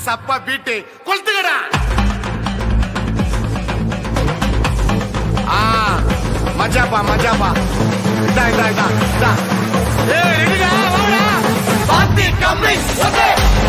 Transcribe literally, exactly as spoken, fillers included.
சப்பா பீட்டு கொளுத்துக்கடா. ஆ மஜாப்பா மஜாப்பா. இதா இதா இதா இதா. ஏய் ரெடிடா வாடா. பாத்தி கம்மி. ஓகே.